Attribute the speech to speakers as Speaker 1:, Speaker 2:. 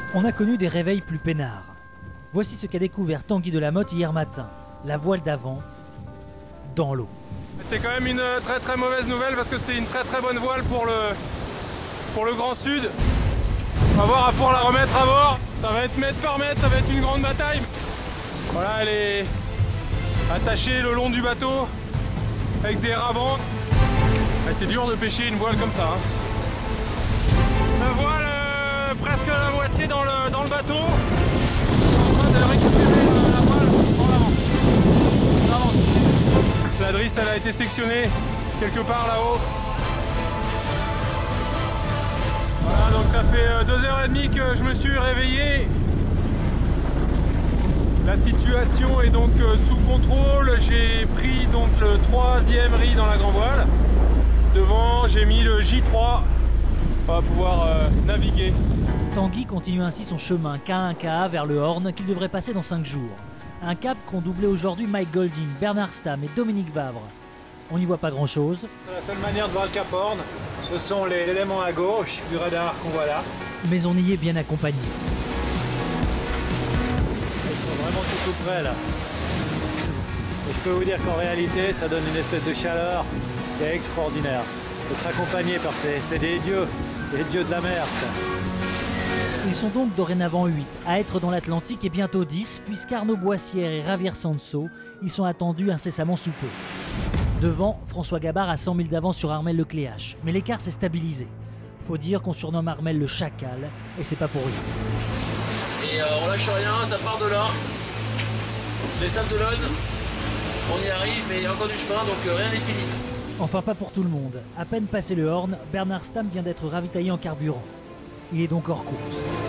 Speaker 1: On a connu des réveils plus peinards. Voici ce qu'a découvert Tanguy Delamotte hier matin. La voile d'avant, dans l'eau.
Speaker 2: C'est quand même une très mauvaise nouvelle parce que c'est une très bonne voile pour le Grand Sud. On va voir à pouvoir la remettre à bord. Ça va être mètre par mètre, ça va être une grande bataille. Voilà, elle est attachée le long du bateau avec des rabans. C'est dur de pêcher une voile comme ça. La voile presque la moitié dans le bateau. Ils sont en train de récupérer la voile en avant. On avance. La drisse elle a été sectionnée quelque part là-haut. Voilà, donc ça fait 2h30 que je me suis réveillé. La situation est donc sous contrôle. J'ai pris donc le 3e riz dans la grand voile. Devant, j'ai mis le J3. On va pouvoir naviguer.
Speaker 1: Tanguy continue ainsi son chemin K1KA vers le Horn qu'il devrait passer dans 5 jours. Un cap qu'ont doublé aujourd'hui Mike Golding, Bernard Stamm et Dominique Vavre. On n'y voit pas grand chose.
Speaker 3: La seule manière de voir le Cap Horn, ce sont les éléments à gauche du radar qu'on voit là.
Speaker 1: Mais on y est bien accompagné.
Speaker 3: Ils sont vraiment tout près là. Et je peux vous dire qu'en réalité, ça donne une espèce de chaleur qui est extraordinaire. D'être accompagné par ces dieux, les dieux de la mer.
Speaker 1: Ils sont donc dorénavant 8 à être dans l'Atlantique et bientôt 10, puisqu'Arnaud Boissière et Javier Sanso y sont attendus incessamment sous peu. Devant, François Gabard a 100 000 d'avance sur Armel Lecléache, mais l'écart s'est stabilisé. Faut dire qu'on surnomme Armel le chacal, et c'est pas pour rien.
Speaker 4: Et on lâche rien, ça part de là. Les Sables d'Olonne, on y arrive, mais il y a encore du chemin, donc rien n'est fini.
Speaker 1: Enfin pas pour tout le monde. À peine passé le Horn, Bernard Stamm vient d'être ravitaillé en carburant. Il est donc hors course.